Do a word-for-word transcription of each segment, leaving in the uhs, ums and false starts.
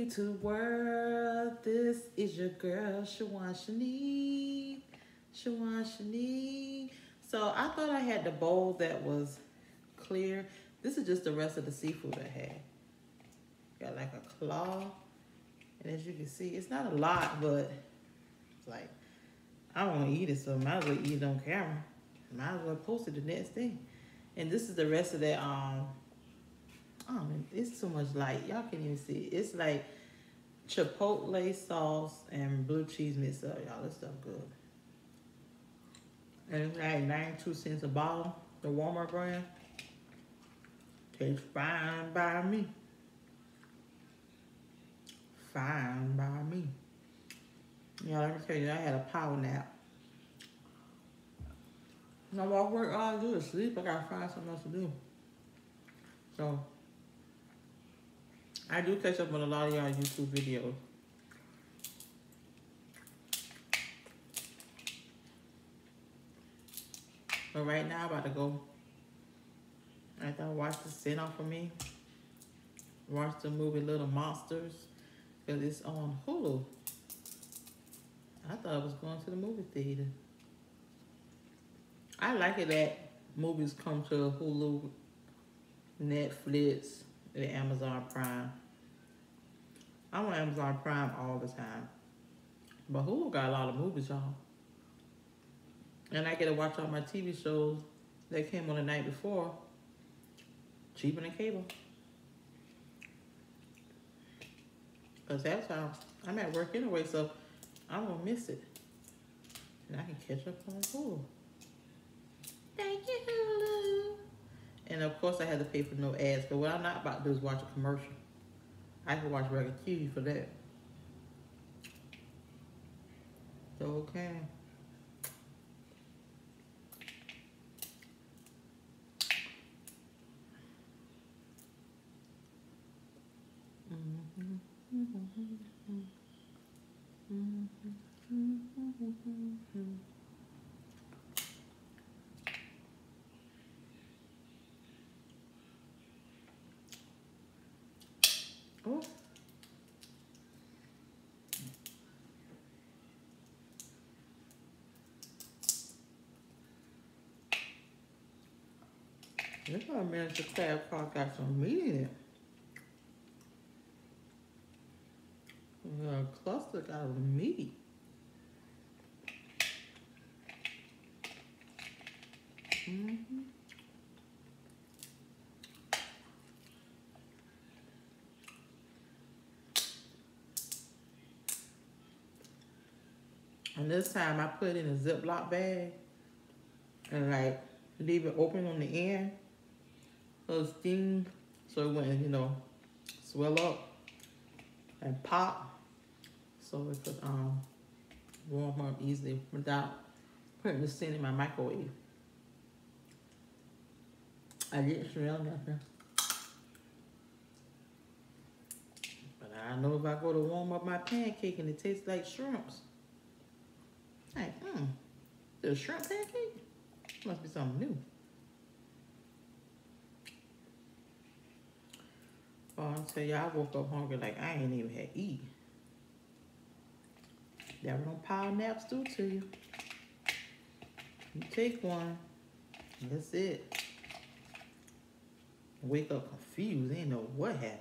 me to the world. This is your girl, Shawan Shanique. Shawan Shanique. So I thought I had the bowl that was clear. This is just the rest of the seafood I had. Got like a claw. And as you can see, it's not a lot, but it's like, I don't want to eat it, so I might as well eat it on camera. Might as well post it the next day. And this is the rest of that, um, oh, it's too much light. Y'all can't even see it. It's like chipotle sauce and blue cheese mixed up, y'all. This stuff good. And it's like ninety-two cents a bottle. The Walmart brand. Tastes fine by me. Fine by me. Y'all, let me tell you, I had a power nap. No more work, all I do is sleep. I gotta find something else to do. So, I do catch up on a lot of y'all YouTube videos. But right now, I'm about to go. After I watch the Send Off For Me, watch the movie Little Monsters, because it's on Hulu. I thought I was going to the movie theater. I like it that movies come to Hulu, Netflix, and Amazon Prime. I'm on Amazon Prime all the time. But Hulu got a lot of movies, y'all. And I get to watch all my T V shows that came on the night before. Cheaper than cable. Because that's how I'm at work anyway, so I won't miss it. And I can catch up on Hulu. Thank you, Hulu. And of course, I had to pay for no ads. But what I'm not about to do is watch a commercial. I can watch regular T V for that. So, okay. Oh. This one managed to crab car got some meat in it. The cluster got meat. Mm-hmm. And this time I put it in a Ziploc bag and like leave it open on the end so it steam, so it wouldn't, you know, swell up and pop, so it could um warm up easily without putting the thing in my microwave. I didn't smell nothing. But I know if I go to warm up my pancake and it tastes like shrimps, like, hmm, there's shrimp pancake? Must be something new. Oh, I'll tell you, I woke up hungry like I ain't even had eat. That what them power naps do to you. You take one, and that's it. Wake up confused, ain't know what happened.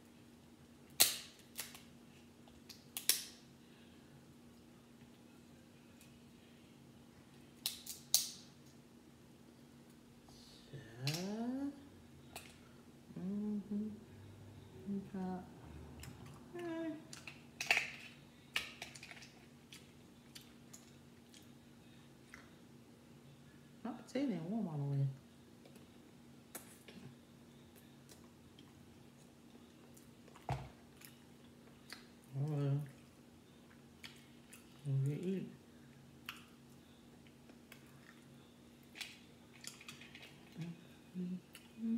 Mm-hmm. Okay. Mm. My potato ain't warm all the way. Oh, well. We eat. Mm-hmm.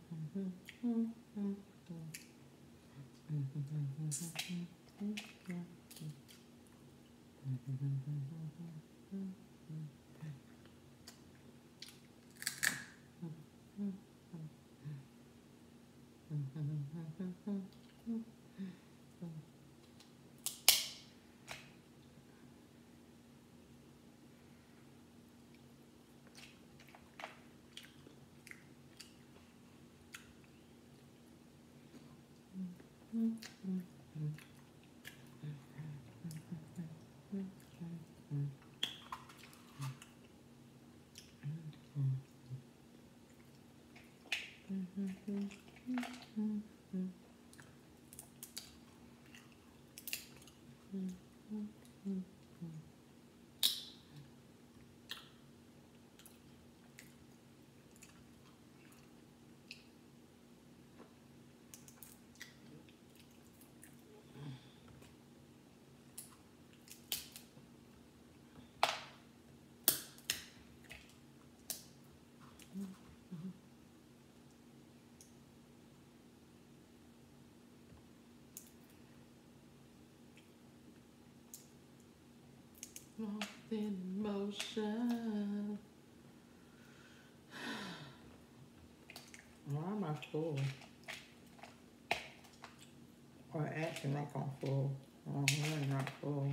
Lost in motion. Why am I full? Or acting like I'm full? Oh, I'm not full.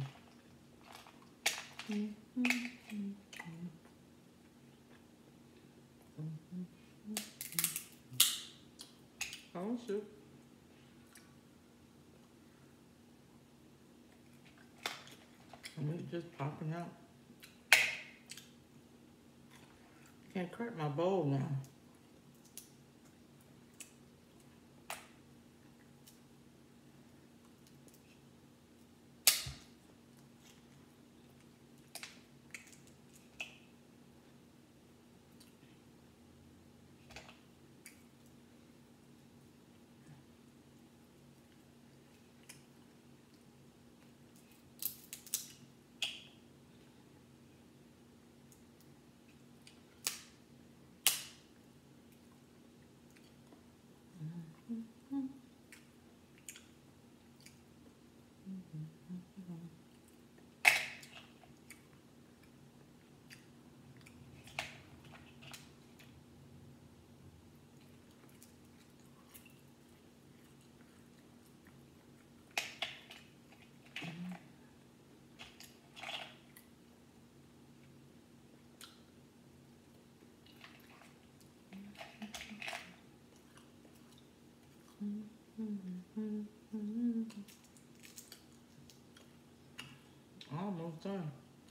Oh, shoot. Meat just popping out. Can't crack my bowl now. Almost done.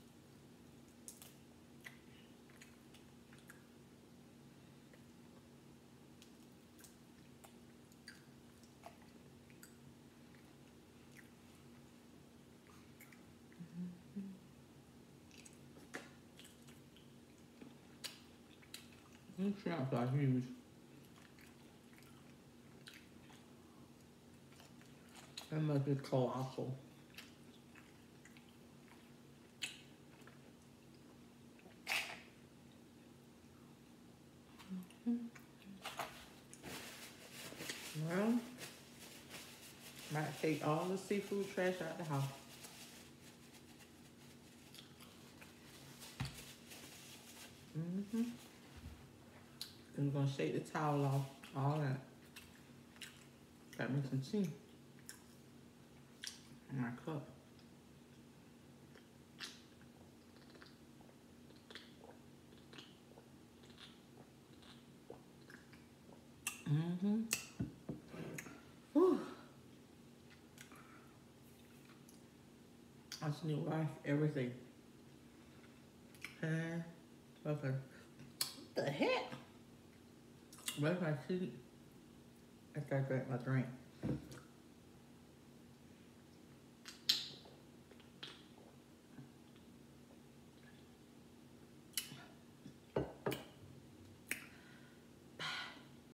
These shrimps are huge. That must be colossal. Well, might take all the seafood trash out the house. Mm-hmm. I'm gonna shake the towel off, all that. Got me some tea in my cup. Mm-hmm. Whew. I just need to wash everything. And okay. What the heck? Where's my tea? After I drank my drink.